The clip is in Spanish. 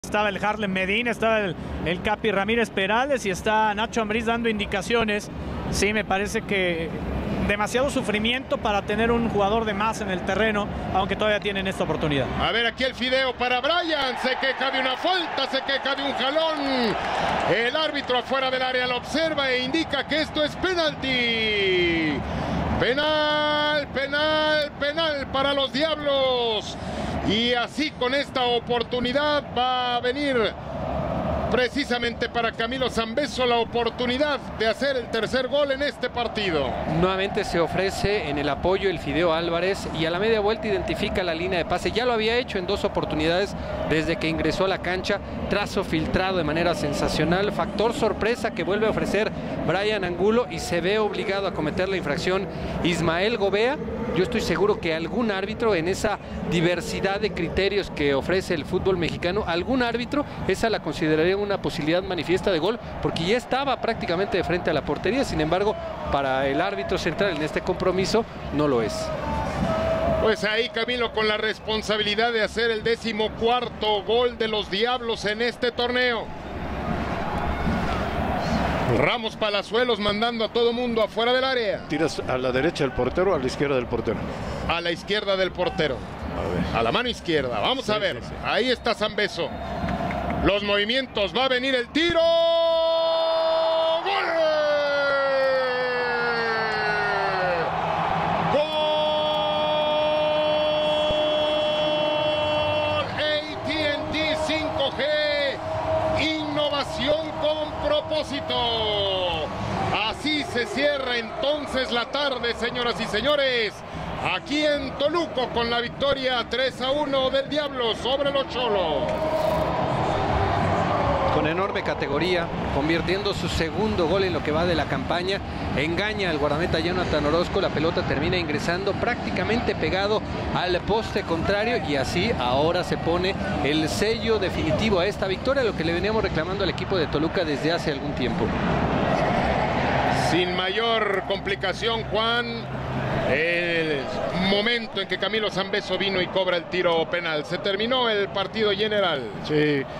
Estaba el Harlem Medina, estaba el Capi Ramírez Perales y está Nacho Ambriz dando indicaciones. Sí, me parece que demasiado sufrimiento para tener un jugador de más en el terreno, aunque todavía tienen esta oportunidad. A ver, aquí el fideo para Brian, se queja de una falta, se queja de un jalón. El árbitro afuera del área lo observa e indica que esto es penalti. Penal, penal, penal para los Diablos. Y así con esta oportunidad va a venir precisamente para Camilo Zambeso la oportunidad de hacer el tercer gol en este partido. Nuevamente se ofrece en el apoyo el Fideo Álvarez y a la media vuelta identifica la línea de pase. Ya lo había hecho en 2 oportunidades desde que ingresó a la cancha. Trazo filtrado de manera sensacional. Factor sorpresa que vuelve a ofrecer Brian Angulo y se ve obligado a cometer la infracción Ismael Gobea. Yo estoy seguro que algún árbitro, en esa diversidad de criterios que ofrece el fútbol mexicano, algún árbitro esa la consideraría una posibilidad manifiesta de gol, porque ya estaba prácticamente de frente a la portería. Sin embargo, para el árbitro central en este compromiso no lo es. Pues ahí Camilo con la responsabilidad de hacer el 14º gol de los Diablos en este torneo. Ramos Palazuelos mandando a todo mundo afuera del área. ¿Tiras a la derecha del portero o a la izquierda del portero? A la izquierda del portero. A la mano izquierda. Vamos a ver. Sí. Ahí está Zambeso. Los movimientos. Va a venir el tiro. ¡Gol! ¡Gol! AT&T 5G. Innovación con propósito. Así se cierra entonces la tarde, señoras y señores, aquí en Toluca, con la victoria 3-1 del Diablo sobre los Cholos. Con enorme categoría, convirtiendo su segundo gol en lo que va de la campaña, engaña al guardameta Jonathan Orozco, la pelota termina ingresando prácticamente pegado al poste contrario y así ahora se pone el sello definitivo a esta victoria, lo que le veníamos reclamando al equipo de Toluca desde hace algún tiempo. Sin mayor complicación, Juan, el momento en que Camilo Zambeso vino y cobra el tiro penal. Se terminó el partido general. Sí.